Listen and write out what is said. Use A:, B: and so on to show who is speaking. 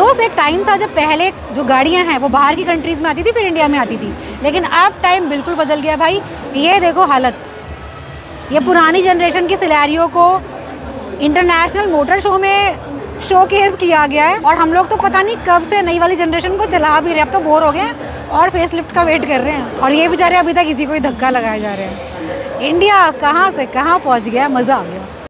A: दोस्त एक टाइम था जब पहले जो गाड़ियां हैं वो बाहर की कंट्रीज़ में आती थी, फिर इंडिया में आती थी, लेकिन अब टाइम बिल्कुल बदल गया भाई। ये देखो हालत, ये पुरानी जनरेशन की सिनेरियो को इंटरनेशनल मोटर शो में शोकेस किया गया है, और हम लोग तो पता नहीं कब से नई वाली जनरेशन को चला भी रहे हैं। अब तो बोर हो गए हैं और फेसलिफ्ट का वेट कर रहे हैं, और ये बेचारे अभी तक किसी को ही धक्का लगाए जा रहे हैं। इंडिया कहाँ से कहाँ पहुँच गया, मज़ा आ गया।